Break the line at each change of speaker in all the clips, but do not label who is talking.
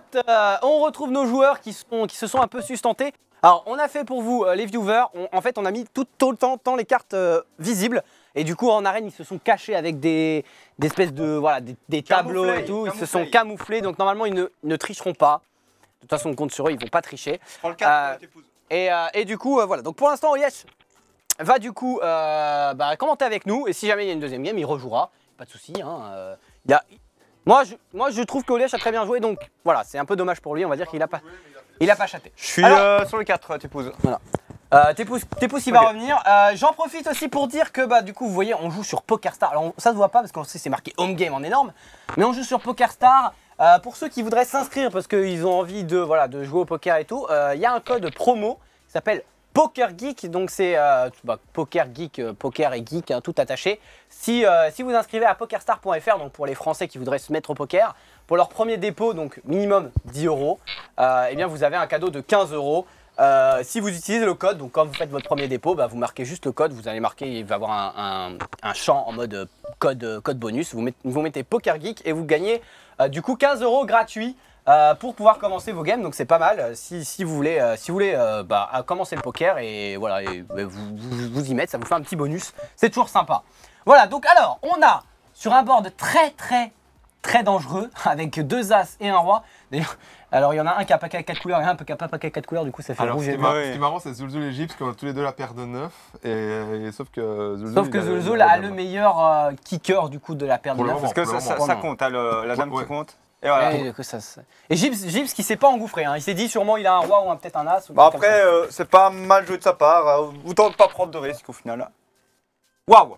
on retrouve nos joueurs qui se sont un peu sustentés. Alors, on a fait pour vous, les viewers, en fait, on a mis tout le temps les cartes visibles. Et du coup, en arène, ils se sont cachés avec des espèces de, voilà, des tableaux et tout. Ils se sont camouflés, donc normalement, ils ne tricheront pas. De toute façon, on compte sur eux, ils vont pas tricher.
Prends le cadre, t'épouse.
Et du coup, voilà. Donc pour l'instant, Oyesh va du coup commenter avec nous. Et si jamais il y a une deuxième game, il rejouera. Pas de souci. Hein, moi, je trouve que Oyesh a très bien joué. Donc voilà, c'est un peu dommage pour lui. On va dire qu'il a pas chaté.
Je suis sur le 4, t'épouse.
Voilà. T'épouse il va revenir. J'en profite aussi pour dire que du coup, vous voyez, on joue sur PokerStar. Alors ça se voit pas parce qu'on sait c'est marqué Home Game en énorme. Mais on joue sur PokerStar. Pour ceux qui voudraient s'inscrire parce qu'ils ont envie de jouer au poker et tout, il y a un code promo qui s'appelle PokerGeek. Donc c'est PokerGeek, poker et geek, hein, tout attaché. Si vous inscrivez à pokerstar.fr, donc pour les Français qui voudraient se mettre au poker, pour leur premier dépôt, donc minimum 10 €, eh bien vous avez un cadeau de 15 €. Si vous utilisez le code, donc quand vous faites votre premier dépôt, vous marquez juste le code, vous allez marquer, il va y avoir un champ en mode code bonus, vous mettez PokerGeek et vous gagnez du coup 15 € gratuits pour pouvoir commencer vos games, donc c'est pas mal si vous voulez, commencer le poker et voilà, vous y mettre, ça vous fait un petit bonus, c'est toujours sympa. Voilà, donc alors on a sur un board très dangereux avec 2 as et un roi. D'ailleurs, alors il y en a un qui a paquet à 4 couleurs et un qui a pas paquet à 4 couleurs, du coup ça fait rouge et blanc.
Ce qui est marrant, c'est Zulzul et Gyps qui ont tous les deux la paire de 9. Et sauf que
Zulzul a le meilleur kicker du coup de la paire de 9.
Parce que ça compte, hein, la dame qui compte. Et voilà.
Et Gyps qui s'est pas engouffré, hein. Il s'est dit sûrement il a un roi ou peut-être un as.
Après, c'est pas mal joué de sa part. Autant ne pas prendre de risque au final. Waouh!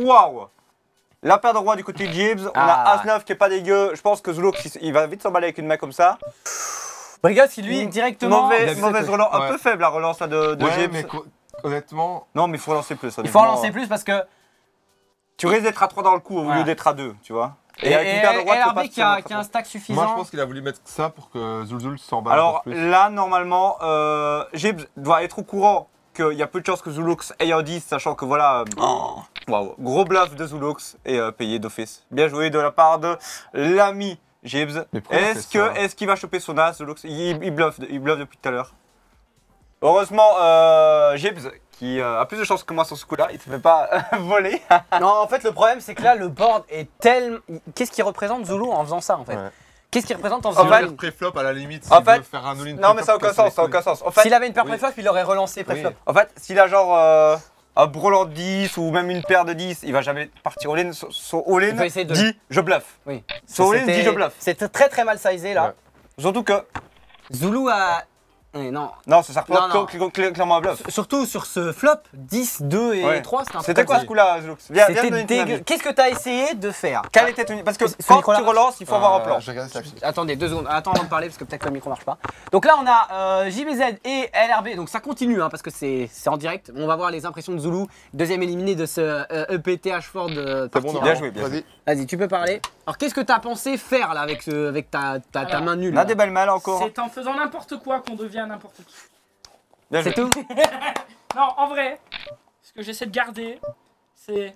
La paire de rois du côté de Gyps, on a As-9 qui est pas dégueu. Je pense que Zulux il va vite s'emballer avec une main comme ça.
Regarde si lui directement.
Mauvaise relance, un peu faible la relance là, de Gyps.
Mais honnêtement.
Non, mais il faut relancer plus.
Il faut relancer plus parce que.
Tu risques d'être à 3 dans le coup au lieu d'être à 2, tu vois.
Et avec une paire de rois, qui a un stack suffisant.
Moi je pense qu'il a voulu mettre ça pour que Zulzul s'emballe.
Alors là, normalement, Gyps doit être au courant qu'il y a peu de chances que Zulux ait un 10, sachant que voilà. Gros bluff de Zulux et payé d'office. Bien joué de la part de l'ami Gyps. Est-ce qu'il va choper son as, Zulux? Il bluffe depuis tout à l'heure. Heureusement, Gyps, qui a plus de chances que moi sur ce coup-là, il ne se fait pas voler.
Non, en fait, le problème, c'est que là, le board est tellement. Qu'est-ce qui représente Zulu en faisant ça, en fait? Qu'est-ce qui représente en faisant
ça? En pré-flop à la limite, s'il veut faire un all-in.
Non, mais ça n'a aucun sens, En fait,
s'il avait une paire pré-flop, il aurait relancé pré-flop.
En fait, s'il a genre un brelan de 10 ou même une paire de 10, il va jamais partir all-in. Son all-in dit je bluffe.
Oui.
Son all-in dit je bluffe.
C'était très mal sizé là.
Surtout que
Zulu a. Non,
ça représente clairement un bluff.
Surtout sur ce flop, 10, 2 et 3,
c'était quoi ce coup-là, Zulux?
C'était dégueu. Qu'est-ce que tu as essayé de faire?
Quelle était ton... Parce que quand tu relances, il faut avoir un plan.
Attendez 2 secondes, attends avant de parler parce que peut-être que le micro marche pas. Donc là on a JBZ et LRB, donc ça continue parce que c'est en direct. On va voir les impressions de Zulu, deuxième éliminé de ce EPTH Ford.
C'est bon, bien joué,
Vas-y, tu peux parler. Alors qu'est-ce que tu as pensé faire là avec ta main nulle?
On a des balles mal encore.
C'est en faisant n'importe quoi qu'on devient n'importe qui.
C'est tout.
Non, en vrai, ce que j'essaie de garder, c'est...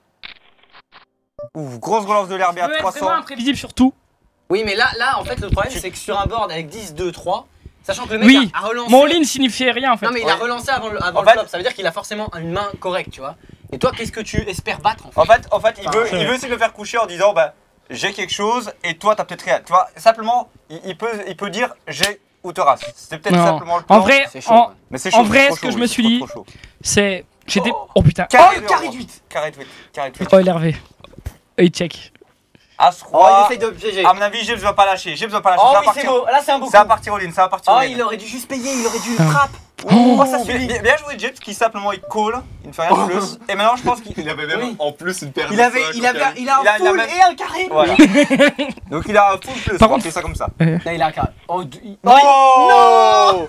Grosse relance de l'herbe à 300.
être vraiment imprévisible sur tout.
Oui, mais là en fait, le problème, c'est que sur un board avec 10, 2, 3, sachant que le mec a relancé...
Mon all-in signifiait rien en fait.
Non, mais il a relancé avant le flop, ça veut dire qu'il a forcément une main correcte, tu vois. Et toi, qu'est-ce que tu espères battre en fait?
En fait, il veut essayer de le faire coucher en disant, j'ai quelque chose et toi, t'as peut-être rien. Tu vois, simplement, il peut dire, j'ai... ou te race. C'était peut-être simplement le plan.
En vrai, en vrai, ce que je me suis dit, c'est... J'étais... Oh putain.
Carré 8.
Oh, LRV. Il check.
As-Roi.
Il essaye de piéger.
À mon avis, Gyps va pas lâcher.
Oh oui, c'est beau. Là, c'est un beau coup.
Ça va partir all-in,
Oh, il aurait dû juste payer, il aurait dû trap.
Bien joué Gyps qui simplement il call, il ne fait rien de plus. Et maintenant je pense qu'il
avait même en plus une paire de
5. Il a un full et un carré.
Voilà. Donc il a un full plus, on va appeler ça comme ça.
Là il a un carré.
Oh non.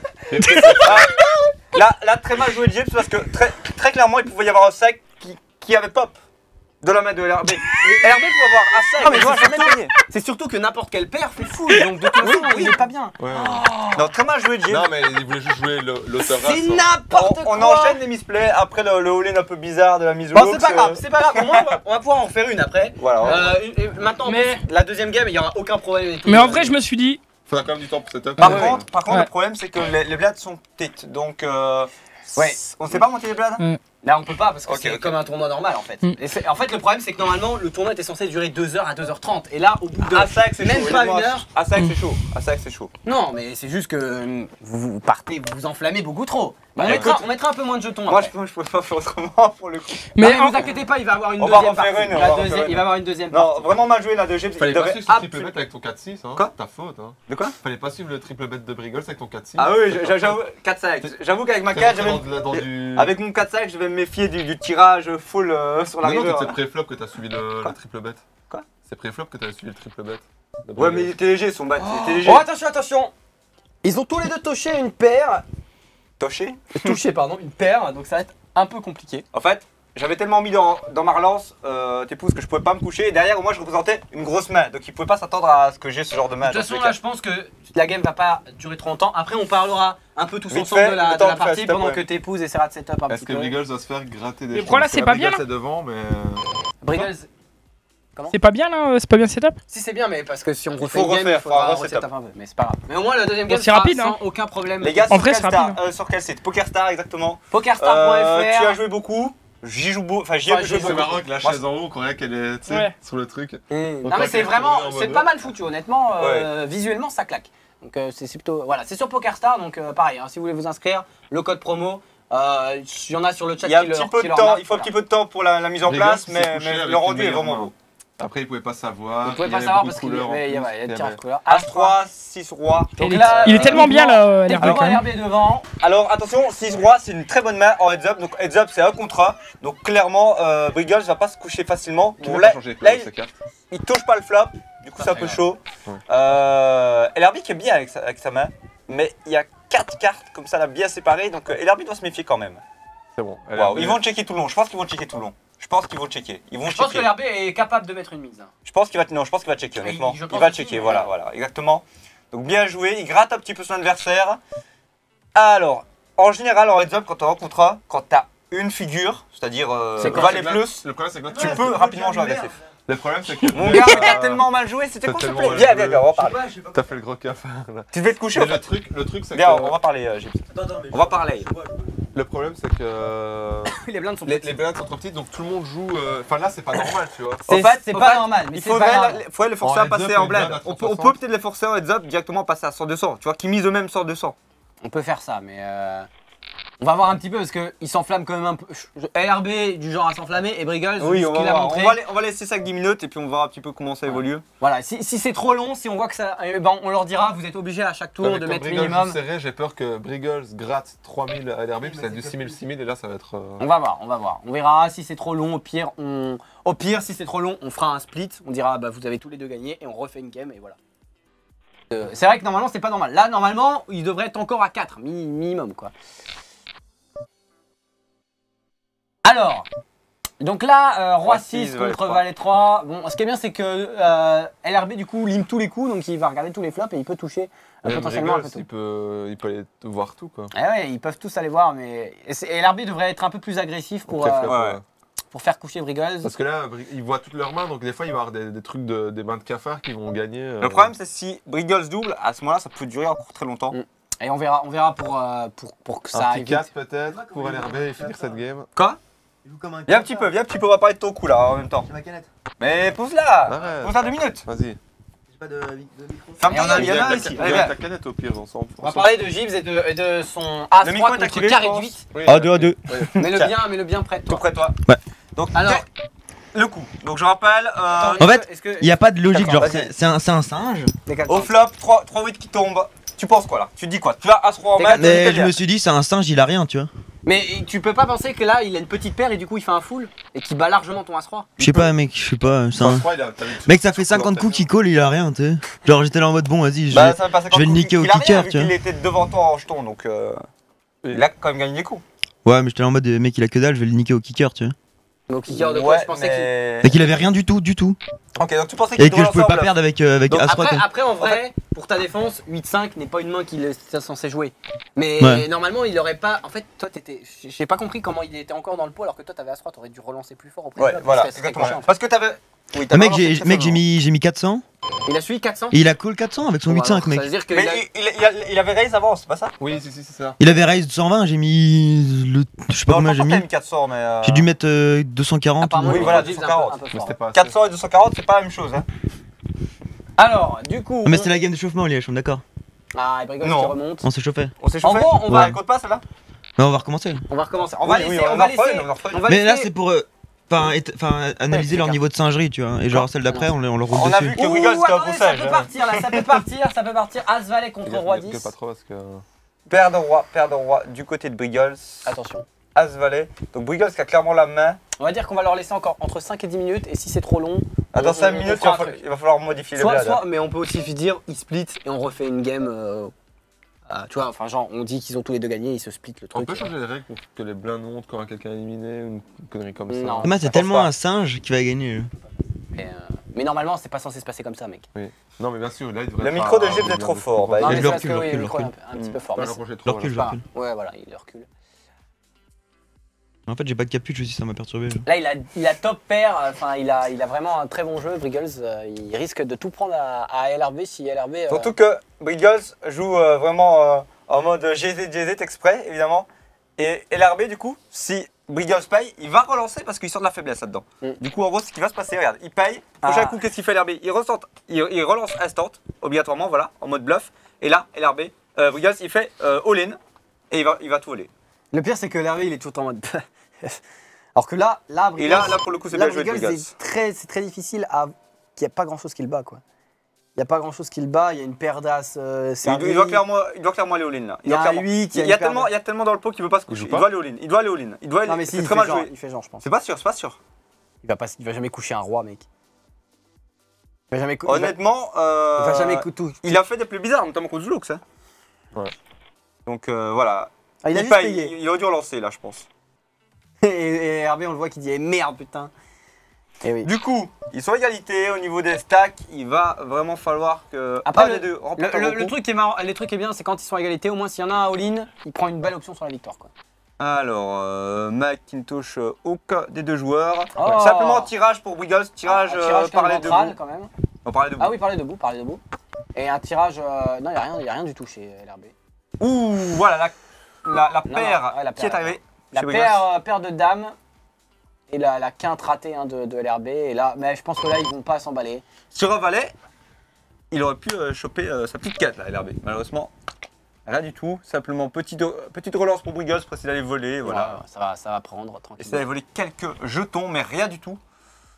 Là très mal joué Gyps parce que très clairement il pouvait y avoir un sac qui avait pop de la main de LRB. LRB pouvait avoir un sac.
Non mais moi jamais gagné. C'est surtout que n'importe quel paire fait full, donc de toute façon il est pas bien.
Non, très mal joué Gyps.
Non mais il voulait juste jouer l'auteur.
C'est n'importe quoi.
On enchaîne les misplays après le all-in un peu bizarre de la mise au
Bon, c'est pas grave, au moins on va pouvoir en faire une après.
Voilà.
Maintenant, la deuxième game, il n'y aura aucun problème.
Mais en vrai, je me suis dit,
Faudra quand même du temps pour setup.
Par contre, le problème c'est que les blades sont petites, donc
Ouais.
on sait pas monter les blades.
Là on peut pas parce que
Ok,
c'est
ok.
comme un tournoi normal en fait. Et en fait le problème c'est que normalement le tournoi était censé durer 2 heures à 2h30 et là au bout de
Ah, c'est vrai que c'est
même
chaud,
pas
honnêtement,
1 heure.
Ah, c'est vrai que c'est chaud. Ah, c'est vrai que c'est chaud.
Non mais c'est juste que vous partez, vous vous enflammez beaucoup trop.
Bah,
on mettra un peu moins de jetons.
Moi,
après.
je peux pas faire autrement pour le coup.
Mais
Mais
ne vous inquiétez pas, il va avoir une
On va
deuxième
en faire
partie.
une, on va en faire une.
Il va avoir une deuxième
Non,
partie.
vraiment mal joué la 2G.
Fallait pas suivre ce triple bet avec ton 4-6, hein.
Quoi
Ta faute, hein.
De quoi?
Fallait pas suivre le triple bet de Brigols avec ton 4-6.
Ah oui, j'avoue, 4-5. J'avoue qu'avec ma 4, avec mon 4-5, je vais me méfier du tirage full sur la
Mais non,
river.
c'est pré-flop que t'as suivi le triple bet.
Quoi?
C'est pré-flop que t'as suivi le triple bet.
Ouais, mais il était léger son bat, il était léger.
Oh attention, attention. Ils ont tous les deux touché une paire.
Touché
Pardon, une paire, donc ça va être un peu compliqué.
En fait, j'avais tellement mis dans ma relance tes pouces que je pouvais pas me coucher. Et derrière, moi, je représentais une grosse main. Donc, ils pouvaient pas s'attendre à ce que j'ai ce genre de main.
De toute façon, là, je pense que la game va pas durer trop longtemps. Après, on parlera un peu tous
Vite
ensemble
fait,
de la
le temps de
partie
faire
pendant
setup,
que tes épouses essaiera de setup un
Est-ce
petit
que
peu.
Brigols va se faire gratter des
Le
choses
problème,
Parce que
c'est
la
pas bien,
Brigols,
là.
c'est devant, mais.
Brigols,
C'est pas bien là, c'est pas bien setup.
si c'est bien, mais parce que si on
Il
refait
faut
une game,
refaire,
il faudra
faut
resetup
resetup.
un peu. Mais c'est pas grave. Mais au moins, le deuxième
Bon,
game
c'est
sera
rapide,
sans
hein.
aucun problème.
Les gars,
En
sur
vrai,
quel
c'est
star
rapide,
Sur quel site PokerStar, exactement.
Pokerstar.fr.
Tu as joué beaucoup. J'y joue beaucoup. Enfin, j'y
Ouais,
ai
j'ai
joué
joué
C'est
beaucoup.
marrant que la
Moi,
chaise en haut, on croirait qu'elle est tu sais,
Ouais.
sur le truc.
Non mais c'est vraiment, c'est pas mal foutu honnêtement, visuellement ça claque. Donc c'est plutôt, voilà, c'est sur PokerStar, donc pareil, hein, si vous voulez vous inscrire, le code promo, il y en a sur le chat
Il y a un
qui
petit
leur-
peu
qui
de
leur
temps,
marque,
il faut un
voilà.
petit peu de temps pour la mise en
Brigols,
place,
c'est
mais
couché avec
le rendu
une
est vraiment
meilleure
beau.
main. Après, ils pouvaient pas savoir.
Vous pouvez
il y
pas
avait
savoir
beaucoup
parce
de
qu'il
couleurs en
y
plus,
a
il y
tirage
avait-
de couleurs.
As-3, 6 rois.
Donc
Il est-
là,
il est tellement bien là,
techniquement,
l'herbe quand même.
RB est devant.
Alors attention, 6 rois, c'est une très bonne main en heads up. Donc heads up, c'est un contre un. Donc clairement, Brigols va pas se coucher facilement.
Tout
Bon,
le monde
là,
a changé
là,
sa carte.
il touche pas le flop. Du coup, c'est un peu chaud.
Ouais.
LRB qui est bien avec sa main. Mais il y a 4 cartes comme ça, là, bien séparées. Donc LRB doit se méfier quand même.
C'est bon.
Waouh, ils vont checker tout le long. Je pense qu'ils vont checker tout le long. Je pense qu'ils vont checker. Ils vont
Je pense que
checker.
l'RB est capable de mettre une mise.
Je pense qu'il va, non, je pense qu'il va checker, honnêtement.
je
Il
pense
va
aussi,
checker,
mais
voilà, exactement. Donc bien joué, il gratte un petit peu son adversaire. Alors, en général, en heads up, quand on rencontre un, quand t'as une figure, c'est-à-dire valet plus,
Le problème, c'est que là,
tu peux rapidement jouer agressif.
Le problème, c'est que.
Mon gars, t'as tellement mal joué, c'était
T'as
quoi s'il te
tellement
plaît?
mal
Viens,
joué.
on va parler.
T'as fait le gros cafard là.
Tu devais te coucher
Mais
en fait.
le truc, c'est
Viens, on
que.
va parler, Gibbs. On va parler.
Le problème, c'est que.
Les blindes sont
Les
petites.
blindes sont trop petites, donc tout le monde joue. Enfin là, c'est pas normal, tu vois.
En fait,
c'est
en
pas
fait,
normal, mais
Il
c'est pas grave.
faudrait les forcer
En
à passer
heads up,
en
les blindes
blinde.
à
On
360.
peut peut-être les forcer en heads up directement passer à 100-200, tu vois, qui misent eux-mêmes 100-200.
On peut faire ça, mais on va voir un petit peu parce qu'il s'enflamme quand même un peu. LRB du genre à s'enflammer et Brigols,
Oui,
ce
on
qu'il
va
a
voir.
montré.
On va laisser ça que 10 minutes et puis on verra un petit peu comment ça évolue.
Voilà, si c'est trop long, si on voit que ça. Ben, on leur dira, vous êtes obligé à chaque tour de mettre minimum.
Serré, j'ai peur que Brigols gratte 3000 à LRB, puis ça va être du 6000 et là, ça va être.
On va voir, on va voir. On verra si c'est trop long. Au pire, si c'est trop long, on fera un split. On dira, bah vous avez tous les deux gagné et on refait une game et voilà. C'est vrai que normalement, c'est pas normal. Là, normalement, il devrait être encore à 4 minimum quoi. Alors, donc là, Roi 6 contre Valet 3. Bon, ce qui est bien, c'est que LRB du coup lime tous les coups, donc il va regarder tous les flops et il peut toucher potentiellement un peu tout.
il peut aller voir tout quoi.
Eh ouais, ils peuvent tous aller voir, mais et LRB devrait être un peu plus agressif pour,
Après, flop,
ouais.
pour faire coucher Brigols.
Parce que là, ils voient toutes leurs mains, donc des fois, il va y avoir des trucs des mains de cafard qui vont gagner.
Le problème, c'est si Brigols double, à ce moment-là, ça peut durer encore très longtemps.
Et on verra pour que ça
un
arrive
petit
vite.
4 peut-être pour LRB et finir cette game.
Quoi? Viens un petit peu, on va parler de ton coup là en même temps.
J'ai ma canette.
Mais pose-la.
Arrête.
Pose-la 2 minutes.
Vas-y.
J'ai pas de micro.
Ferme
Et
ta
on a-
gueule, il y en a ici. Allez, viens.
ta canette au pire, ensemble.
On va parler de Gibbs et de son
Le
As3
micro est
contre
activé,
carré
je
de
pense.
8.
A2.
Mets-le bien près de
Tout
toi.
près de toi.
Donc, alors,
Le coup. Donc je rappelle,
En fait, il n'y a pas de logique, genre
Vas-y.
c'est un singe.
au flop, 3-8 qui tombe. Tu penses quoi là? Tu te dis quoi? Tu as As-3 en main,
Mais je me suis dit, c'est un singe, il a rien, tu vois.
mais tu peux pas penser que là, il a une petite paire et du coup, il fait un full et qui bat largement ton As3.
Je sais pas, mec, je sais pas. c'est un- Mec, ça fait 50 coups qu'il call, il a rien, tu sais. Genre, j'étais là en mode bon, vas-y, je
Bah,
vais.
ça va passer
je vais le niquer au kicker, tu
Il
vois.
était devant toi en jeton donc il a quand même gagné des coups.
Ouais, mais j'étais là en mode, mec, il a que dalle, je vais le niquer au kicker, tu vois.
Donc, kicker de quoi je pensais qu'il.
Mec, il avait rien du tout, du tout.
Ok, donc tu pensais qu'il
Et que je pouvais pas perdre avec
Donc,
As-3.
Après, en vrai, pour ta défense, 8-5 n'est pas une main qu'il est censé jouer. Mais
Ouais.
normalement, il aurait pas. En fait, toi, j'ai pas compris comment il était encore dans le pot alors que toi, t'avais As3, t'aurais dû relancer plus fort au
Ouais,
préflop,
voilà,
parce que c'était
exactement.
couché, en fait.
Parce que t'avais Oui,
Mec, j'ai mis 400.
Il a suivi 400.
Et il a call 400 avec son 8.5, mec.
Ça veut dire que
Mais il avait raise avant, c'est pas ça?
Oui, c'est ça.
Il avait raise 120, j'ai mis le. Je sais pas combien j'ai mis.
400, mais.
J'ai dû mettre 240.
Apparemment,
Oui,
le
voilà,
produit,
240.
c'est un peu
Mais
fort.
c'était pas.
400 et 240, c'est pas la même chose. Hein.
Alors, du coup.
Mais c'était la game d'échauffement, Liège, on est d'accord.
Ah, et Brigol
Non.
qui remonte.
On s'est chauffé.
On s'est chauffé.
En gros, on
va.
va-
Elle compte pas celle-là?
Mais on va recommencer.
On va recommencer. On va laisser.
on
On va
en refait
laisser.
une, on en refait une.
on va
Mais là,
laisser-
c'est pour. Analyser leur niveau de singerie, tu vois. Et genre celle d'après, on le roule
On a
dessus.
vu que Brigol c'était un
attendez,
bon
ça
sage.
peut partir là, ça peut partir, ça peut partir. As-Valet contre Roi
Que
10.
pas trop parce que.
Paire de roi du côté de Brigols.
Attention.
As-Valet. Donc Brigols qui a clairement la main.
On va dire qu'on va leur laisser encore entre 5 et 10 minutes. Et si c'est trop long.
Attends, 5
on
minutes,
fera un truc.
il va falloir modifier les blades.
Mais on peut aussi dire ils split et on refait une game. Tu vois, enfin, genre, on dit qu'ils ont tous les deux gagné, ils se split le
On
truc.
peut changer les règles pour que les blindes montent quand quelqu'un est éliminé ou une connerie comme ça.
Non.
Thomas, c'est
pense
tellement
pas.
un singe qui va gagner.
Mais normalement, c'est pas censé se passer comme ça, mec.
Non, mais bien sûr, là il devrait.
Le
pas
micro de
avoir
Gilles
des
est trop
blindes
fort, bah,
Non,
je
mais
le
c'est parce que
recule,
oui,
je
le
le
micro est
recule.
un petit peu fort.
Pas
mais
le
c'est-
projet trop.
Je recule, je
voilà.
recule.
Ouais, voilà, il recule.
En fait, j'ai pas de capuche aussi, ça m'a perturbé.
Là, il a top pair, enfin, il a vraiment un très bon jeu, Briggles. Il risque de tout prendre à LRB si LRB.
Surtout que Brigols joue vraiment en mode GZ exprès, évidemment. Et LRB, du coup, si Brigols paye, il va relancer parce qu'il sort de la faiblesse là-dedans. Du coup, en gros, ce qui va se passer, regarde, il paye. Prochain coup, qu'est-ce qu'il fait LRB? Il relance instant, obligatoirement, voilà, en mode bluff. Et là, LRB, Brigols, il fait all-in et il va tout voler.
Le pire, c'est que LRB, il est toujours en mode. Alors que là,
Et là, pour le coup, c'est bien joué de Brigols.
c'est très difficile à. Qu'il n'y a pas grand chose qui le bat, quoi. Il n'y a pas grand chose qui le bat, il y a une paire d'as.
Il doit clairement aller all-in là.
Il y a un 8,
il y a tellement dans le pot qu'il veut pas se coucher.
joue
Il
pas
doit aller all-in. Il doit aller all-in. Il doit aller.
Non, mais si,
C'est
il
très
fait
mal
genre,
joué.
il fait genre, je pense.
C'est pas sûr, c'est pas sûr.
Il va jamais coucher un roi, mec. Il va jamais
Honnêtement,
il va jamais tout.
il a fait des plus bizarres, notamment contre Zulux. Hein.
Ouais.
Donc voilà.
Ah, il a
Il
juste
paye,
payé.
il aurait dû relancer là, je pense.
Et Hervé, on le voit qui dit eh, merde, putain. Et oui.
Du coup, ils sont à égalité au niveau des stacks. Il va vraiment falloir que
Après,
un des deux remporte un gros
le
coup.
truc qui est marrant, le truc qui est bien, c'est quand ils sont à égalité, au moins s'il y en a un all-in, il prend une belle option sur la victoire, quoi.
Alors, Macintosh, aucun des deux joueurs.
Oh.
Simplement tirage pour Brigols, tirage,
tirage
par
quand
les
même
deux
ventral,
bouts.
quand même.
On parlait de
Ah oui, parlez debout. Et un tirage, non, il y a rien du tout chez LRB.
Ouh, voilà la
Non,
paire
ouais, la
qui
paire,
est arrivée
La
chez Brigols.
paire de dames et la quinte ratée hein, de LRB. Et là, mais je pense que là, ils vont pas s'emballer.
Sur un valet, il aurait pu choper sa petite 4 là, LRB. Malheureusement, rien du tout. Simplement petite relance pour Brigols pour essayer d'aller voler. Voilà.
Ouais, ça va prendre tranquillement.
Essayer d'aller voler quelques jetons, mais rien du tout.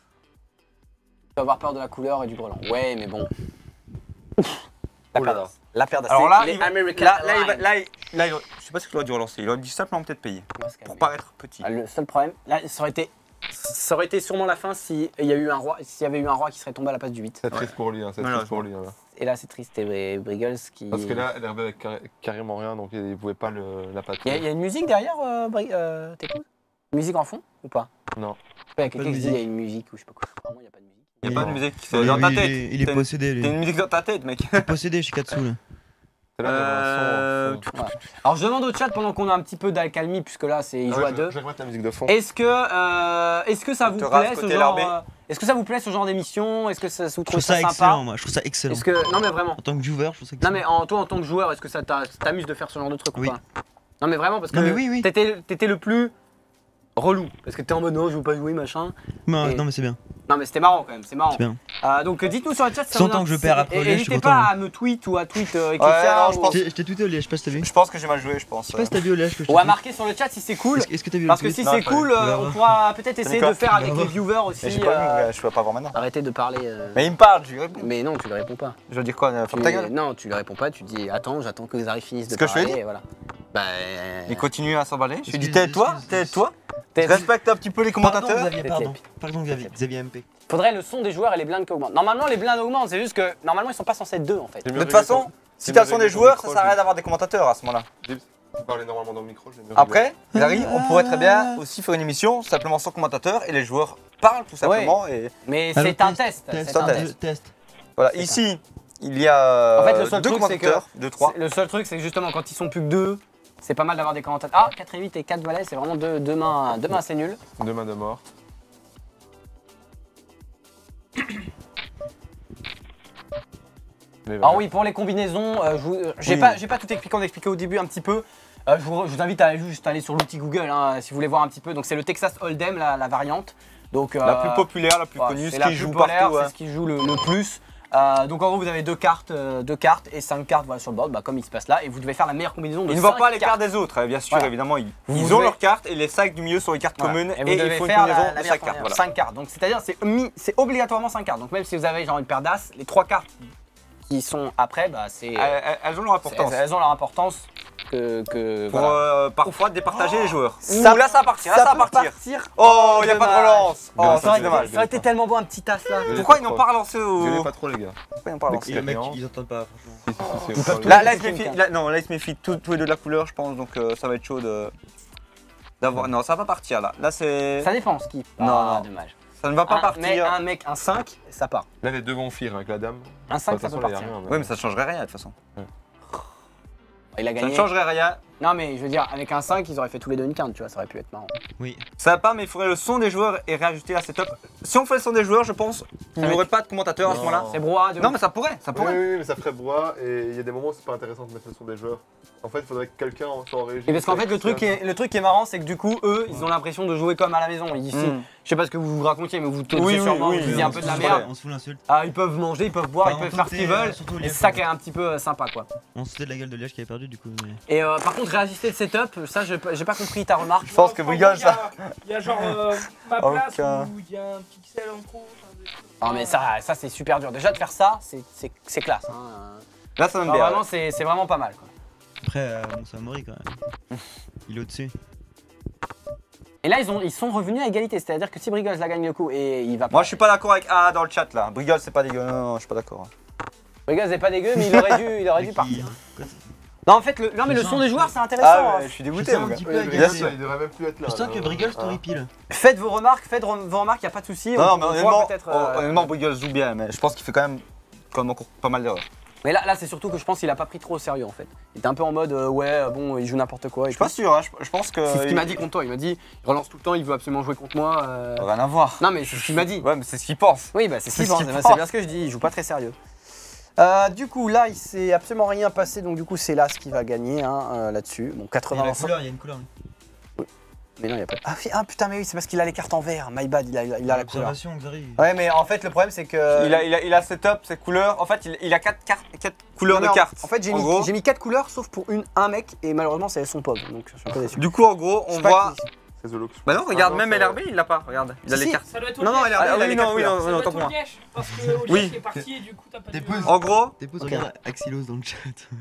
Tu vas avoir peur de la couleur et du brelan. Ouais, mais bon.
Oh là là.
La paire d'as.
Alors là,
les
il va-
American
là, je sais pas ce qu'il aurait dû relancer. Il aurait dû simplement peut-être payer pour paraître petit.
Le seul problème, là, ça aurait été sûrement la fin s'il y avait eu un roi qui serait tombé à la place du 8.
C'est triste pour lui, hein, c'est triste pour lui. Là.
Et là, c'est triste. Et Brigols qui.
Parce que là, LRB avait carrément rien, donc il pouvait pas la patrouille.
Il y a une musique derrière, t'es cool? Une musique en fond ou pas?
Non.
Il y a quelqu'un qui dit il y a une musique ou je sais pas quoi. Apparemment, il n'y a pas de musique.
Il n'y a pas de musique,
Ouais,
c'est dans ta tête.
Il est
T'as une-
possédé,
T'as
lui.
une musique dans ta tête, mec.
Il est possédé chez Katsu, là.
C'est là, il y avait un son.
Voilà. Alors, je demande au chat pendant qu'on a un petit peu d'alcalmie, puisque là, il joue à deux.
Je vais remettre la musique de fond.
Est-ce que ça vous
te rase
plaît ce
côté
genre
LRB.
est-ce que ça vous plaît ce genre d'émission? Est-ce que ça vous
Je trouve
trouve
ça
ça sympa?
excellent, moi. Je trouve ça excellent.
Est-ce que non mais vraiment.
En tant que viewer, je trouve ça
Non
excellent.
mais toi en tant que joueur, est-ce que ça t'amuse de faire ce genre de truc
Oui.
ou pas? Non mais vraiment parce que
Non, mais oui.
t'étais le plus relou parce que t'es en mode non, je veux pas jouer machin.
Non,
Et-
non, mais c'est bien.
Non mais c'était marrant quand même, c'est marrant.
C'est bien.
Donc dites-nous sur le chat si ça
Sans
vous
tant que je
intéresse.
perds après
Et
Liège, je
n'hésitez
suis
pas
content.
à me tweet ou à tweet
non,
Christian
je
ou-
pense-
Je t'ai tweeté au Liège, je sais pas si t'as vu.
Je pense que j'ai mal joué, je pense.
Je sais pas si t'as vu au Liège que je t'ai
ou à
tweet.
marquer sur le chat si c'est cool.
Est-ce que t'as vu le
Parce que
tweet
si
Non,
c'est
pas
cool,
vu.
on pourra peut-être essayer de
D'accord.
faire avec les viewers aussi.
Mais j'ai pas vu, je peux pas voir maintenant.
Arrêtez de parler.
Mais il me parle, je lui réponds.
Mais non, tu lui réponds pas.
Je veux dire quoi, ferme ta gueule.
Non, tu lui réponds pas, tu dis attends, j'attends que Zari finisse de
Ce que je
parler.
lui ai dit.
Et voilà. Bah.
Il continue à s'emballer. Je lui dis
Excuse-
tais-toi,
excuse-
tais-toi.
Tais-
Respecte un petit peu les
Pardon,
commentateurs.
Xavier,
Peut-être
pardon.
les-
Pardon, Xavier MP.
Faudrait le son des joueurs et les blindes qui augmentent. Normalement, les blindes augmentent, c'est juste que normalement ils sont pas censés être deux en fait.
De toute façon, si t'as le son des joueurs, ça sert à rien d'avoir des commentateurs à ce moment-là.
Tu parlais normalement dans le micro, je l'ai mis.
Après, Larry, on pourrait très bien aussi faire une émission simplement sans commentateur et les joueurs parlent tout simplement. Et
Mais
Alors,
c'est un test. C'est un test.
Test.
voilà,
C'est
ici, il y a
En fait, le seul
deux
truc, c'est que-
commentateurs, deux, trois.
Le seul truc, c'est que justement quand ils sont plus que deux, c'est pas mal d'avoir des commentateurs. Ah, 4 et 8 et 4 valets, c'est vraiment deux mains, c'est nul.
2 mains de mort.
Alors oui, pour les combinaisons, j'ai pas tout expliqué, on a expliqué au début un petit peu. Je vous invite à juste aller sur l'outil Google hein, si vous voulez voir un petit peu. Donc c'est le Texas Hold'em, la variante. Donc,
la plus populaire, la plus connue, ce qui joue partout.
C'est ce qui joue le plus. Donc en gros vous avez deux cartes et 5 cartes voilà, sur le board, comme il se passe là, et vous devez faire la meilleure combinaison de 5
Ils ne
cartes.
voient pas les cartes des autres, bien sûr, évidemment. Ils ont leurs cartes et les 5 du milieu sont les cartes communes
et il faut
faire
une combinaison de 5
cartes. Voilà.
5 cartes, donc c'est-à-dire c'est obligatoirement 5 cartes. Donc même si vous avez genre une paire d'as, les 3 cartes qui sont après, c'est
elles ont leur importance.
Elles ont leur importance.
Pour parfois départager les joueurs.
Là ça va partir,
Oh, il n'y a pas de relance.
Oh, ça aurait été tellement beau un petit as là.
Pourquoi ils n'ont pas relancé
Gueulez pas trop les gars.
Pourquoi ils n'ont pas relancé
Les mecs, ils entendent pas, franchement.
Là ils se méfient tous les deux de la couleur, je pense, donc ça va être chaud d'avoir. Non, ça va pas partir là. Là c'est.
Ça dépend, Skip.
Non,
dommage.
Ça ne va pas partir.
Mais un mec, un 5, ça part.
Là, les deux vont fuir avec la dame.
Un 5, ça peut partir.
Oui, mais ça ne changerait rien de toute façon.
Il a gagné.
Ça ne changerait rien.
Non, mais je veux dire, avec un 5, ils auraient fait tous les deux une quinte, tu vois, ça aurait pu être marrant.
Oui.
Ça va pas, mais il faudrait le son des joueurs et réajuster la setup. Si on fait le son des joueurs, je pense qu'il n'y aurait pas de commentateur à ce moment-là.
C'est brouhaha.
Non, mais ça pourrait,
Oui, mais ça ferait brouhaha et il y a des moments où c'est pas intéressant de mettre le son des joueurs. En fait, il faudrait que quelqu'un soit en régie.
Et parce qu'en fait, le truc qui est marrant, c'est que du coup, eux, ils ont l'impression de jouer comme à la maison. Ici, je sais pas ce que vous vous racontiez, mais vous sûrement, vous disiez un peu de la merde.
On se fout l'insulte.
Ah, ils peuvent manger, ils peuvent boire, ils peuvent faire ce qu'ils veulent. Et c'est ça qui est un petit peu sympa, quoi.
On se foutait de la gueule de Liège qui avait perdu, du coup.
Et par contre, réajuster le setup, ça, j'ai pas compris ta remarque.
Je pense que Brigol, ça.
Il y a genre ma place où il y a un pixel en trop.
Non, mais ça c'est super dur. Déjà de faire ça, c'est classe. Hein.
Là, ça donne bien.
Vraiment, c'est vraiment pas mal, quoi.
Après, bon, c'est Amaury quand même. Il est au-dessus.
Et là, ils sont revenus à égalité. C'est-à-dire que si Brigol la gagne le coup et il va pas.
Moi, je suis pas d'accord avec A dans le chat là. Brigol, c'est pas dégueu. Non, je suis pas d'accord.
Brigol, c'est pas dégueu, mais il aurait dû partir. Non, en fait, le son des joueurs, c'est intéressant.
Ah ouais, je suis dégoûté, mon gars.
Il devrait même plus être là.
Je sens que Brigol story pile.
Faites vos remarques, y a pas de souci.
Non, mais honnêtement, Brigol joue bien, mais je pense qu'il fait quand même encore pas mal d'erreurs.
Mais là c'est surtout que je pense qu'il a pas pris trop au sérieux en fait. Il était un peu en mode bon, il joue n'importe quoi.
Je suis pas sûr, hein. Je pense que.
C'est ce qu'il m'a dit contre toi. Il m'a dit, il relance tout le temps, il veut absolument jouer contre moi.
Rien à voir.
Non, mais c'est ce qu'il m'a dit.
Ouais, mais c'est ce qu'il pense.
Oui, bah c'est ce qu'il pense. C'est bien ce que je dis. Il joue pas très sérieux. Du coup, là, il s'est absolument rien passé. Donc, du coup, c'est l'As qui va gagner là-dessus. Bon, 80
Il y a une couleur.
Mais non, il n'y a pas. Ah putain, mais oui, c'est parce qu'il a les cartes en vert. My bad, il a la couleur.
Ouais,
mais en fait, le problème, c'est que.
Il a setup, ses couleurs. En fait, il a 4 couleurs de cartes.
En fait, j'ai mis 4 couleurs, sauf pour un mec, et malheureusement, c'est son pauvre. Donc, je suis un peu déçu.
Du coup, en gros, on voit.
C'est The Lux.
Bah non, regarde, même LRB, il l'a pas. Regarde, il a les cartes.
Ça doit être
Non, LRB, il a les cartes.
Non, tant pour moi.
Parce que Liège est parti et du coup, t'as pas de.
En gros.
Tes pouces, regarde Axilos dans le chat.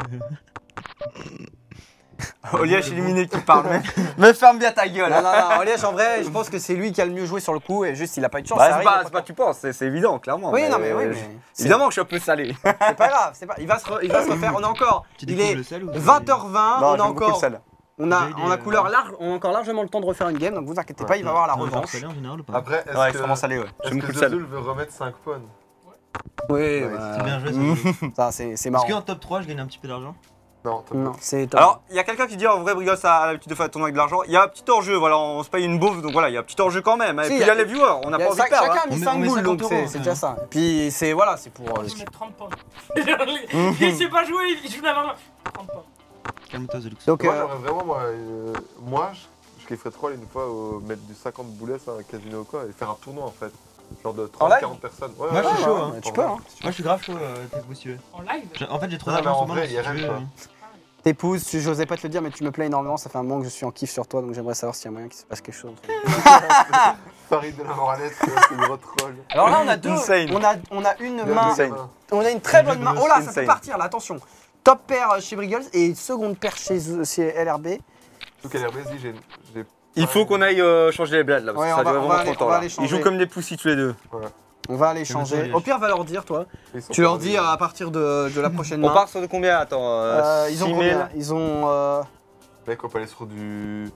Oliège éliminé qui parle, mais ferme bien ta gueule.
Non, Oliège, en vrai, je pense que c'est lui qui a le mieux joué sur le coup et juste il a pas eu de chance.
C'est pas tu penses, c'est évident, clairement.
Oui, non, mais oui.
Évidemment que je suis un peu salé.
C'est pas grave, il va se refaire. On a encore. Il est 20h20, on a couleur large, on a encore largement le temps de refaire une game, donc vous inquiétez pas, il va avoir la revanche.
Après,
est-ce extrêmement salé, ouais.
Est-ce que Zazul veut remettre 5 pawns?
Oui,
c'est bien joué
ça. C'est marrant.
Est-ce qu'en top 3 je gagne un petit peu d'argent?
Non,
c'est top.
Alors, il y a quelqu'un qui dit en vrai, Brigol, ça a l'habitude de faire tourner avec de l'argent. Il y a un petit hors-jeu, voilà, on se paye une bouffe, donc voilà, il y a un petit hors-jeu quand même. Et puis il y a les viewers, on n'a pas envie de perdre.
Chacun a mis 5 boules, donc c'est déjà ça. Et puis c'est pour.
Je vais mettre 30 points. Il sait pas jouer, il joue d'avant. 30 points.
Calme-toi, The Lux.
Donc, moi, j'aurais vraiment, moi, je kifferais trop aller une fois mettre du 50 boulets à un casino ou quoi et faire un tournoi en fait. Genre de 30-40 personnes.
Ouais, moi je suis chaud.
Tu peux, hein.
Moi je suis grave chaud, t'es possible.
En live?
En fait, j'ai trop d'argent sur moi.
T'épouses, j'osais pas te le dire, mais tu me plais énormément. Ça fait un moment que je suis en kiff sur toi, donc j'aimerais savoir s'il y a moyen qu'il se passe quelque chose.
Farid de la Moranette, c'est une gros troll.
Alors là, on a deux. On a une main. On a une très bonne main. Oh là, ça peut partir là, attention. Top paire chez Briggles et seconde paire chez LRB.
Surtout qu'à LRB, j'ai.
Il faut qu'on aille changer les bleds là, parce que ça dure vraiment trop longtemps là. Ils jouent comme des poussis tous les deux.
On va aller changer. Au pire, va leur dire, toi. Tu leur dis à partir de la prochaine main.
On part sur de combien? Attends.
Ils ont combien? Ils ont.
Mec, on peut aller sur du.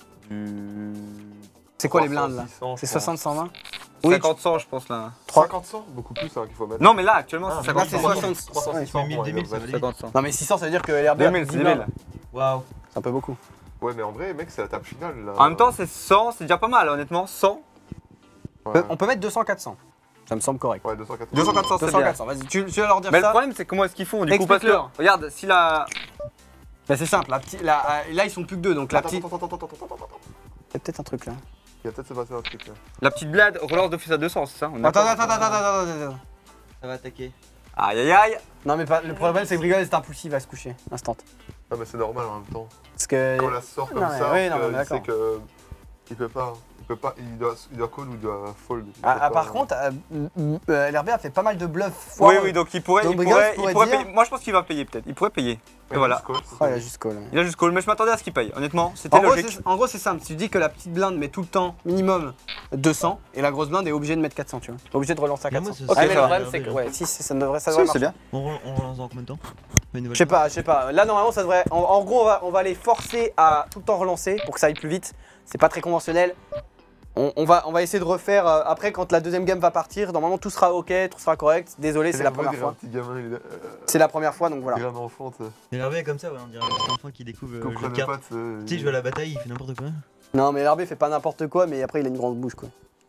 C'est quoi les blindes là? C'est 60-120?
50-100, je pense là.
50-100? Beaucoup plus qu'il faut mettre.
Non, mais là, actuellement, c'est 50-100.
Là, c'est 60.
2000, ça veut dire.
Non, mais 600, ça veut dire que LRB.
2000, c'est 2000.
Waouh.
C'est un peu beaucoup.
Ouais, mais en vrai, mec, c'est la table finale là.
En même temps, c'est 100, c'est déjà pas mal, honnêtement. 100.
On peut mettre 200-400. Ça me semble correct.
Ouais, 280.
200-400, c'est
200,
bien.
400, vas-y, tu vas leur dire
Mais le
ça.
problème, c'est comment est-ce qu'ils font du coup parce que,
Explique-leur.
regarde, si la.
Bah c'est simple, là ils sont plus que 2, donc la petite...
Attends.
Il y a peut-être un truc là.
Il va peut-être se passer un truc là.
La petite blade relance d'office à 200, c'est ça? On est
Attends.
d'accord
Ça va attaquer.
Aïe aïe aïe.
Non mais le problème c'est que Brigol est impulsif, il va se coucher, instant.
Ah, mais c'est normal en même temps.
Parce que...
Quand la sort comme
Non, mais
ça,
oui, non, mais
il
d'accord.
sait que. Il peut pas. Il doit call ou il doit fold. Il peut
Ah,
pas-
par contre, LRB a fait pas mal de bluffs.
Oui, donc il pourrait,
Donc
il
Briggs
pourrait
pourrait dire-
payer. Moi je pense qu'il va payer peut-être. Il pourrait payer. Et
Ouais,
voilà.
juste call, c'est
Oh,
ça.
il a juste call.
Il a juste call, mais je m'attendais à ce qu'il paye. Honnêtement, c'était logique.
En gros, c'est simple. Tu dis que la petite blinde met tout le temps minimum 200 et la grosse blinde est obligée de mettre 400, tu vois. Obligée de relancer à
Mais moi,
400.
c'est-
Ah, mais
ça
le
va.
problème, c'est que ouais, si, ça devrait
Si,
marcher.
c'est bien.
On relance dans combien de temps? Une nouvelle
Je sais pas. Là, normalement, ça devrait. En gros, on va les forcer à tout le temps relancer pour que ça aille plus vite. C'est pas très conventionnel. On va essayer de refaire après quand la deuxième game va partir. Normalement, tout sera ok, tout sera correct. Désolé, c'est la première fois.
Un petit gamin, il est.
C'est la première fois, donc voilà.
Il est un enfant, tu sais.
Mais l'herbe est comme ça, ouais, on dirait un petit enfant qui découvre
Il
le jeu de
comprenait
cartes.
pas, tu sais.
Tu sais, je vais à la bataille, il fait n'importe quoi.
Non, mais l'RB fait pas n'importe quoi, mais après, il a une grande bouche, quoi.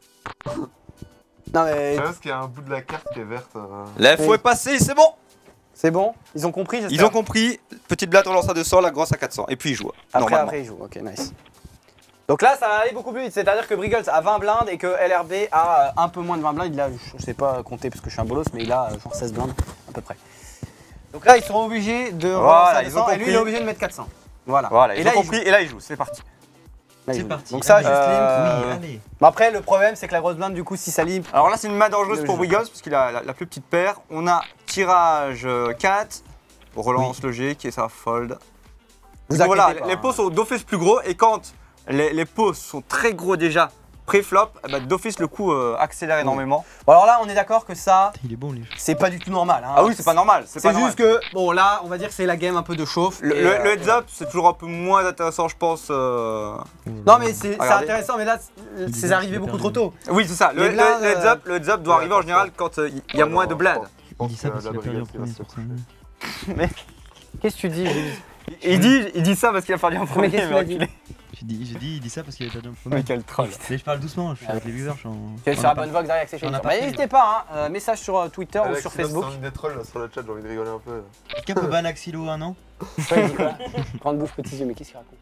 Non, mais
C'est parce qu'il y a un bout de la carte qui est verte.
La FO est passée, c'est bon.
c'est bon. Ils ont compris, j'espère.
Ils ont compris. Petite blade relance à 200, la grosse à 400. Et puis ils jouent.
Après, ils jouent. Ok, nice. Donc là, ça va aller beaucoup plus vite. C'est-à-dire que Briggles a 20 blindes et que LRB a un peu moins de 20 blindes. Il a, je sais pas compter parce que je suis un bolos, mais il a genre 16 blindes à peu près. Donc là, ils seront obligés de relancer à
ils
200
ont
et lui, il est
compris.
obligé de mettre 400. Voilà.
Voilà,
et
ils
là,
ont compris. Et là ils jouent. C'est parti.
Là, il
C'est
joue.
parti.
Donc ça,
Allez.
juste limp.
Euh,
Oui, allez.
Mais après, le problème, c'est que la grosse blinde, du coup, si ça limp.
Alors là, c'est une main dangereuse
Le
pour
jeu.
Briggles parce qu'il a la plus petite paire. On a tirage 4. On relance le G qui est sa fold.
Vous
Donc voilà,
inquiétez pas,
les
hein.
pots sont d'office plus gros et quand les pots sont très gros déjà pré-flop, d'office le coup accélère énormément.
Bon, alors là, on est d'accord que ça,
Il est bon, lui.
c'est pas du tout normal. Hein.
Ah oui, c'est pas normal. C'est pas
C'est juste que, bon, là, on va dire que c'est la game un peu de chauffe.
Le,
et,
le heads up, c'est toujours un peu moins intéressant, je pense.
Non, mais c'est
Regardez.
intéressant, mais là, c'est
bien,
arrivé
c'est
beaucoup
perdu.
trop tôt.
Oui, c'est ça. Le,
Les
le-
blindes,
le heads up doit arriver en général quand il y a moins de blades.
Il dit ça parce qu'il a perdu en premier sur ça.
Qu'est-ce que tu dis, Gilles?
Il dit ça parce qu'il a perdu en premier.
qu'est-ce qu'il a dit?
Il dit ça parce qu'il a perdu en premier.
Mais quel troll.
Mais je parle doucement, je suis avec les viewers, je suis en.
Tu es sur la bonne voie derrière Accession.
On a
Bah,
pas fait.
n'hésitez pas, hein, message sur Twitter ou sur Facebook.
C'est un des trolls là, sur le chat, j'ai envie de rigoler un peu.
Quelqu'un peut ban Axilo un an?
Toi, il dit quoi? Grande bouche, petits yeux, mais qu'est-ce qu'il raconte?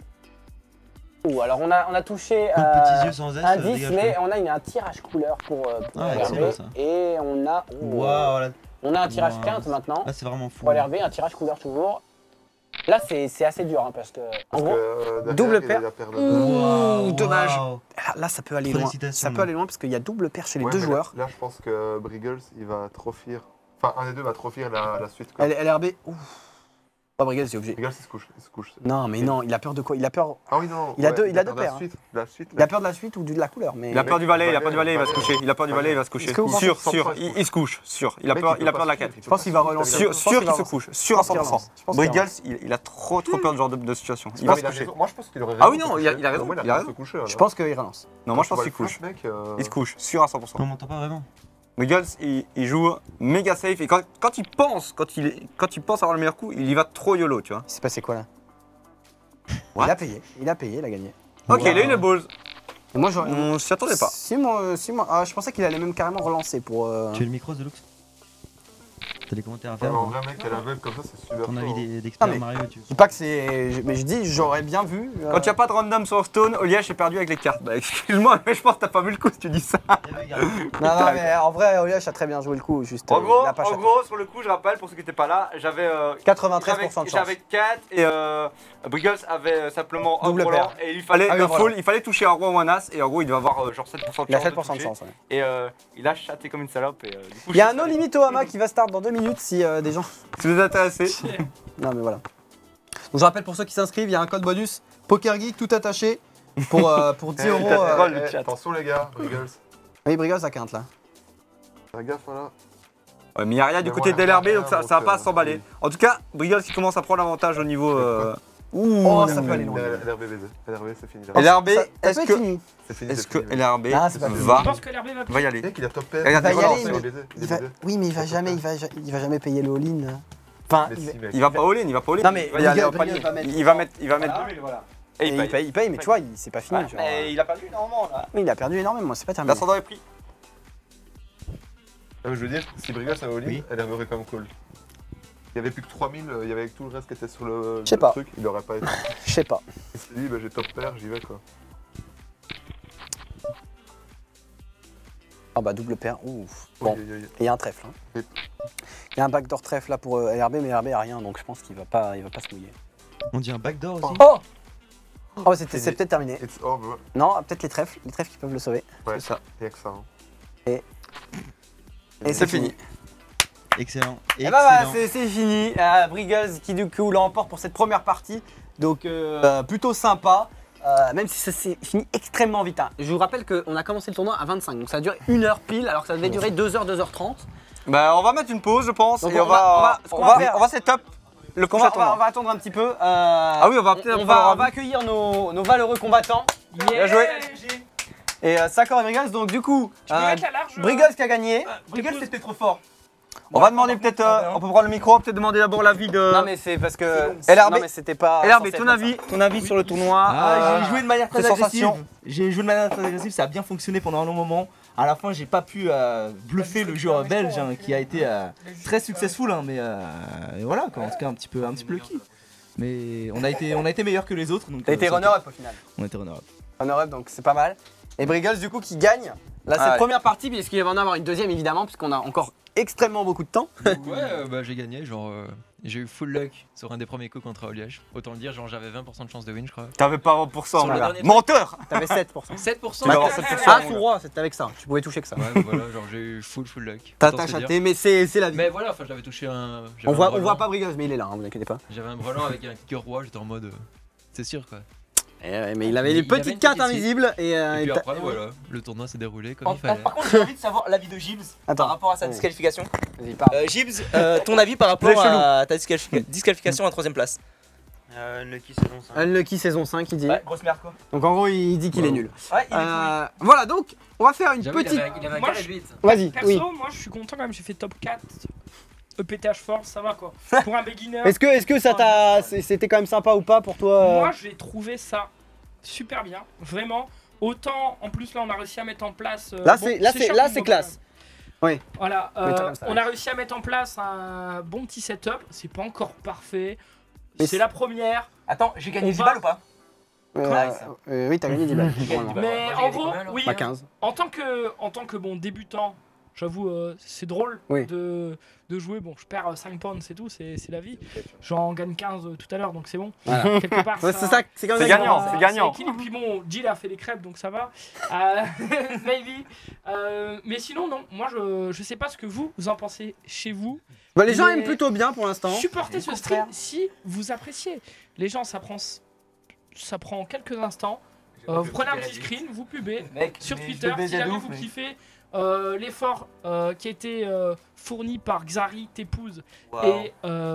Ouh, alors on a touché
Petits yeux sans S,
un 10,
dégage,
mais
quoi.
on a un tirage couleur pour
Ah,
LRB.
excellent, ça.
Et on a,
Waouh, là.
on a un tirage
Wow.
quinte maintenant
Là, c'est vraiment fou.
pour LRB, un tirage couleur toujours. Là, c'est assez dur hein, parce que, en gros, double paire.
Waouh,
dommage.
waouh.
là ça peut aller loin.
Félicitations.
Ça peut aller loin parce qu'il y a double paire chez les deux joueurs.
Là, je pense que Briggles, il va trophir. Enfin, un des deux va trophir la suite. Quoi.
LRB, ouf. Pas Briggles, c'est obligé.
Briggles, il se couche.
Non, mais non, il a peur de quoi? Il a peur
Ah oui, non.
Il a deux
peur de
paires,
La suite.
Il a peur de la suite ou de la couleur, mais...
Il a peur du valet, il a peur du valet, il va se coucher. Il a peur du valet, il va se coucher.
Est-ce que vous pensez
Sûr, il se couche, sûr. Il a peur de la 4.
Je pense qu'il va relancer.
Sûr qu'il se couche, sûr à 100%.
Je pense qu'il
Briggles, il a trop peur de ce genre de situation. Il
Non,
va se
mais il a
coucher.
raison. Moi, je pense qu'il aurait
Ah
raison.
oui, non, il a raison,
Moi,
il a raison.
se coucher.
Je pense qu'il relance.
Non, moi je pense qu'il couche. Il se couche, sûr à 100%.
On m'entend pas vraiment.
Briggles, il joue méga safe et quand il pense avoir le meilleur coup, il y va trop YOLO, tu vois.
Il s'est passé quoi là?
What?
Il a payé, il a gagné.
Ok, là il est balls.
Et moi, j'aurais...
On s'y attendait pas.
Si moi, je pensais qu'il allait même carrément relancer pour...
Tu veux le micro, The Lux? T'as des commentaires à faire?
En vrai, mec, à la veille comme ça, c'est super.
Ton
chaud,
avis
hein.
d'expert
Ah, mais-
Mario, tu
Je dis pas que c'est... Mais je dis, j'aurais bien vu...
Quand il n'y a pas de random sur Stone, Oliash est perdu avec les cartes. Bah excuse-moi, mais je pense que t'as pas vu le coup si tu dis ça.
Non, mais en vrai, Oliash a très bien joué le coup, juste...
En gros,
il a pas chaté.
sur le coup, je rappelle pour ceux qui n'étaient pas là, j'avais
93% de chance.
J'avais 4 et Briggles avait simplement un
Double
volant
paire.
et il fallait
Ah oui,
le
voilà.
full, il fallait toucher un roi ou un as et en gros il devait avoir genre 7% de chance.
Il a
de
7% de
toucher.
chance, ouais.
Et il a chaté comme une salope et du coup.
Il y a un no limit au Hama qui va start dans 2 minutes si des gens...
Si vous êtes intéressés.
Non mais voilà. Donc je rappelle pour ceux qui s'inscrivent, il y a un code bonus PokerGeek tout attaché pour 10 euros.
troll, le chat.
Attention, les gars, Briggles.
Oui, Briggles à quinte là.
Fais gaffe, là.
Ouais, mais il n'y a rien du
Mais
côté
moi,
de LRB
rien,
donc ça
donc,
va pas s'emballer.
oui.
En tout cas, Briggles qui commence à prendre l'avantage au niveau.
Oh, ça peut aller loin.
LRB, c'est fini. là.
LRB,
Ça peut
est-ce
être
que
fini.
C'est fini.
est-ce
c'est
que
fini.
LRB
Ah, c'est pas fini.
Je
va
pense que l'RB va
y aller?
Mec, il a top pair.
Regarde,
Il va y
relance,
aller,
ouais.
Il va... Oui, mais il va jamais payer le all-in. Enfin,
Mais si, mec.
Il va pas all-in, il va pas all-in.
Non, mais
il va y aller au
Briggles
palier.
va mettre-
Il va mettre
Voilà.
2000, voilà.
et il paye, mais tu vois, c'est pas fini.
Ouais,
tu vois.
mais il a perdu énormément là.
Oui, il a perdu énormément, c'est pas terminé.
L'ascendant est pris.
Je veux dire, si Brigas avait all-in,
Oui.
elle aurait quand même call. Il y avait plus que 3000, il y avait tout le reste qui était sur le
Je sais pas.
truc, il aurait pas été.
Je sais pas.
Il s'est dit, bah, j'ai top pair, j'y vais quoi.
Ah bah double paire, ouf. Bon,
Aïe, aïe, aïe.
et il y a un trèfle. Hein.
Oui.
Il y a un backdoor trèfle là pour LRB, mais LRB a rien, donc je pense qu'il va pas se mouiller.
On dit un backdoor aussi.
Oh oh, c'est peut-être terminé.
It's over.
Non, peut-être les trèfles qui peuvent le sauver.
Ouais,
C'est ça.
il y a que ça. Hein.
Et c'est fini.
Excellent.
Et bah voilà, c'est fini. Briggles qui du coup l'emporte pour cette première partie. Donc plutôt sympa. Même si ça s'est fini extrêmement vite. Hein. Je vous rappelle qu'on a commencé le tournoi à 25, donc ça a duré 1 heure pile, alors que ça devait durer 2h, 2h30.
Bah, on va mettre une pause, je pense.
Donc
Et on va setup le
On
prochain
va
tournoi.
attendre un petit peu.
Ah oui, on va peut-être
on va accueillir nos valeureux combattants.
Bien joué.
Et Sakor et Briggles, donc du coup,
Tu peux mettre la large.
Briggles qui a gagné.
Briggles, c'était trop fort.
On va demander peut-être, on peut prendre le micro, peut-être demander d'abord l'avis de.
Non mais c'est parce que
LRB.
non mais c'était pas.
LRB,
censé
ton
être comme
avis sur le tournoi.
J'ai joué de manière très
tes
agressive.
sensations.
J'ai joué de manière très agressive, ça a bien fonctionné pendant un long moment. À la fin, j'ai pas pu bluffer le joueur belge hein, qui a été très successful, hein, mais et voilà, quoi, en tout cas un petit peu le kiff. Mais on a été meilleur que les autres. Donc,
T'as été
ça-
runner-up au final.
On a été runner-up.
Runner-up donc c'est pas mal. Et Briggles du coup qui gagne. Là cette
Allez.
première partie puisqu'il va en avoir une deuxième évidemment puisqu'on a encore extrêmement beaucoup de temps.
Ouais, bah j'ai gagné, genre j'ai eu full luck sur un des premiers coups contre Oliège. Autant le dire, genre j'avais 20% de chance de win, je crois.
T'avais pas 20%,
Sur
mon
le
gars.
dernier
Menteur.
T'avais 7%.
7%.
Tu vas avoir 7%.
Ah sous roi, c'était avec ça. Tu pouvais toucher que ça.
Ouais, bah voilà, genre j'ai eu full luck.
T'as
Autant se dire.
chaté mais c'est la vie.
Mais voilà, enfin j'avais touché un.
On
j'avais un
voit
brelan.
pas Briggles mais il est là, hein, vous inquiétez pas.
J'avais un brelan avec un kicker roi, j'étais en mode. C'est sûr quoi.
Mais il avait
Il
les
avait
petites
une
cartes
petite
invisibles et,
Et puis
t'as-
après, voilà, le tournoi s'est déroulé comme il fallait.
Par contre, j'ai envie de savoir l'avis de Gibbs
Attends.
par rapport à sa
Oui.
disqualification.
Vas-y, parle.
Gibbs, ton avis par rapport à ta disqualification à 3ème place.
Lucky saison 5.
Unlucky saison 5 il dit.
Ouais, grosse merde quoi.
Donc en gros il dit qu'il est nul.
Ouais, il est pourri.
Voilà donc on va faire une
J'avoue,
petite.
il avait un
Moi,
carré de 8.
Vas-y,
Perso,
oui.
moi je suis content quand même, j'ai fait top 4. EPTH Force, ça va quoi. Pour un beginner.
Est-ce que ça t'a. C'était quand même sympa ou pas pour toi
Moi j'ai trouvé ça super bien, vraiment. Autant en plus là on a réussi à mettre en place.
Là
bon,
c'est
cher
là
comme
c'est
mot,
classe. Oui.
Voilà,
Mais toi, comme ça,
on
ouais.
a réussi à mettre en place un bon petit setup. C'est pas encore parfait.
Mais
C'est la première.
Attends, j'ai gagné
On
10
va-
balles ou pas
Oui, t'as gagné 10 balles.
Mais
Moi, j'ai
en
gagné
gros,
combien, alors
oui.
Pas 15.
En tant que bon débutant, j'avoue, c'est drôle
Oui.
de jouer. Bon, je perds 5 points, c'est tout, c'est la vie. J'en gagne 15 tout à l'heure, donc c'est bon.
Voilà.
Quelque part,
Ouais, c'est ça, c'est quand même
C'est gagnant,
ça-
c'est gagnant.
ça équilibre. Puis bon, Jill a fait les crêpes, donc ça va. Maybe. Mais sinon, non. Moi, je sais pas ce que vous en pensez chez vous.
Bah, les gens
Mais-
aiment plutôt bien pour l'instant.
Supportez ce stream si vous appréciez. Les gens, ça prend quelques instants. Vous prenez un petit screen, vous pubez
Mec,
sur
mais
Twitter
je te baisais
si
de
jamais
ouf,
vous
mais-
kiffez l'effort qui a été fourni par Xari, Tépouse
Waouh.
et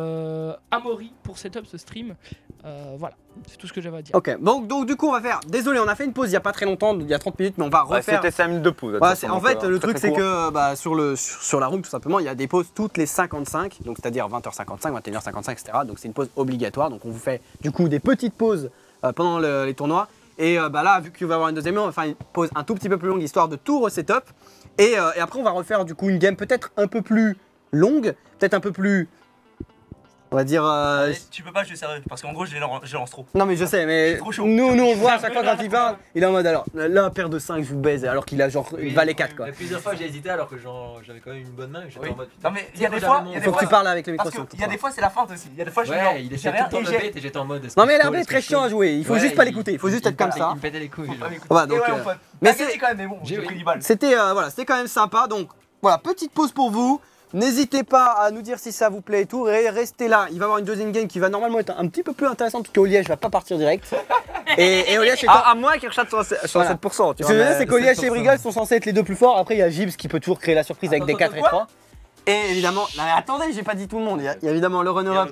Amaury pour setup ce stream. Voilà, c'est tout ce que j'avais à dire.
Ok, donc du coup on va faire. Désolé, on a fait une pause il y a pas très longtemps, il y a 30 minutes, mais on va refaire.
C'était 5 minutes de pause.
Voilà, en fait, le truc c'est que bah, sur la room tout simplement, il y a des pauses toutes les 55, donc c'est-à-dire 20h55, 21h55, etc. Donc c'est une pause obligatoire. Donc on vous fait du coup des petites pauses pendant les tournois. Et bah là, vu qu'il va y avoir une deuxième, on va faire une pause un tout petit peu plus longue histoire de tout resetup. Et après, on va refaire du coup une game peut-être un peu plus longue, peut-être un peu plus. On va dire.
Tu peux pas jouer sérieux parce qu'en gros je lance trop.
Non mais je sais, mais
C'est trop chaud.
nous on le voit à chaque fois quand il parle, il est en mode alors là paire de 5 je vous baise alors qu'il a genre une valet 4 quoi.
Plusieurs fois j'ai hésité alors que j'avais quand même une bonne main. J'étais
Oui.
en mode.
Non mais il y a
Tu
des
sais,
fois,
quand
il y a des
Faut que
fois.
tu parles avec le micro.
Parce
sur
qu'il y a des fois c'est la feinte aussi. Il y a des fois je
Ouais, il
j'ai
essayait
rien
tout le temps
et
de
j'ai.
bait et j'étais en mode. est-ce
Non
que
mais
je
l'herbe
call,
est
est-ce
très
que je
chiant à
call
jouer, il faut
Ouais,
juste pas l'écouter, il faut juste être comme ça.
Il me pétait les couilles. genre.
Voilà,
Et
donc,
ouais mon pote.
mais
Mais
c'est-
c'est quand même mais bon, j'ai
J'ai-
pris 10 balles.
c'était voilà, c'était quand même sympa donc voilà, petite pause pour vous. N'hésitez pas à nous dire si ça vous plaît et tout, restez là, il va y avoir une deuxième game qui va normalement être un petit peu plus intéressante parce qu'Oliège va pas partir direct. Et Oliège est
À moins qu'il rechate sur
Voilà.
7%. Tu
Ce que je veux
vois,
dire, c'est qu'Oliège et Briggles sont censés être les deux plus forts. Après, il y a Gibbs qui peut toujours créer la surprise avec des 4 et 3. Et évidemment, non, mais attendez, j'ai pas dit tout le monde. Il y a évidemment le runner-up,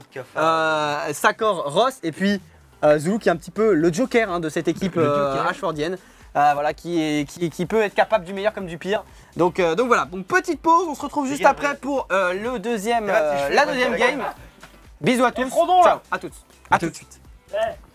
Sakor, Ross, et puis Zulu qui est un petit peu le joker hein, de cette équipe ashfordienne. Voilà, qui peut être capable du meilleur comme du pire. Donc voilà, donc petite pause, on se retrouve juste après pour la deuxième game. Bisous à tous.
Frodon, là.
Ciao, à toutes. À tout de suite.
Ouais.